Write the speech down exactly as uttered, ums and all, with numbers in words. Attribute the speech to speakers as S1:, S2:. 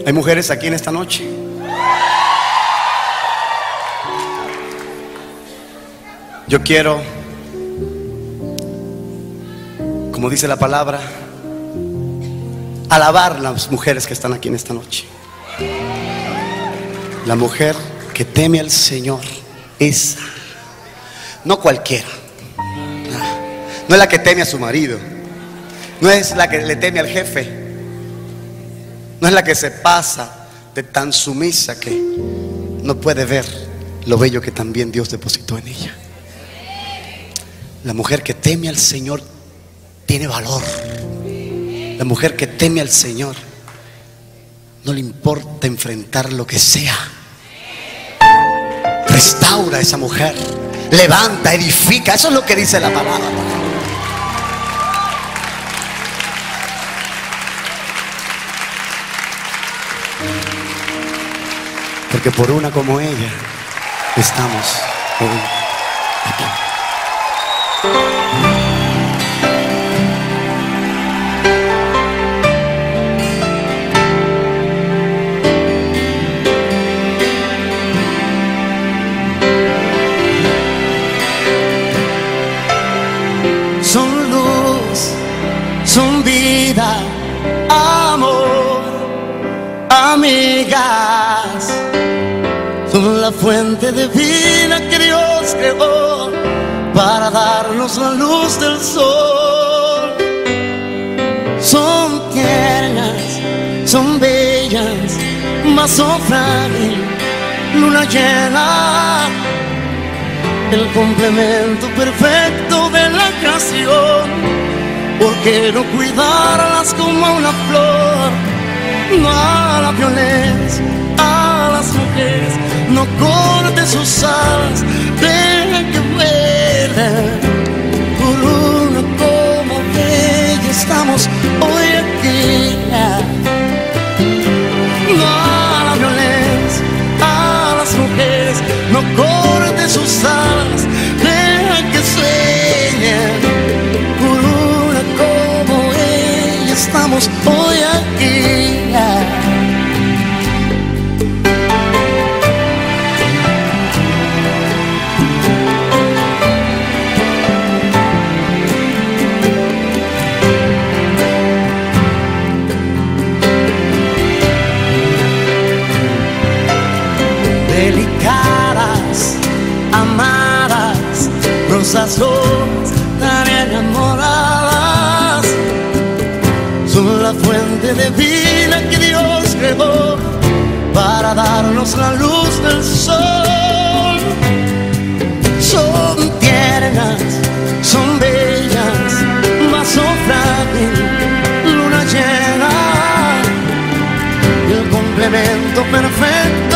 S1: Hay mujeres aquí en esta noche. Yo quiero, como dice la palabra, alabar a las mujeres que están aquí en esta noche. La mujer que teme al Señor, esa, no cualquiera. No es la que teme a su marido, no es la que le teme al jefe, no es la que se pasa de tan sumisa que no puede ver lo bello que también Dios depositó en ella. La mujer que teme al Señor tiene valor. La mujer que teme al Señor no le importa enfrentar lo que sea. Restaura a esa mujer, levanta, edifica. Eso es lo que dice la palabra. Porque por una como ella estamos hoy aquí.
S2: Son luz, son vida, amor, amigas. Son la fuente de vida que Dios creó para darnos la luz del sol. Son tiernas, son bellas, mas son frágil, luna llena, el complemento perfecto de la creación. ¿Por qué no cuidarlas como una flor? No a la violencia, a las mujeres, no corte sus alas, deja que vuelen. Por una como ella estamos hoy aquí. No a la violencia, a las mujeres, no corte sus alas, deja que sueñen. Por una como ella estamos hoy aquí. Delicadas, amadas, rosas dos, tan enamoradas. Son la fuente de vida que Dios creó para darnos la luz del sol. Son tiernas, son bellas, mas son frágil, luna llena, el complemento perfecto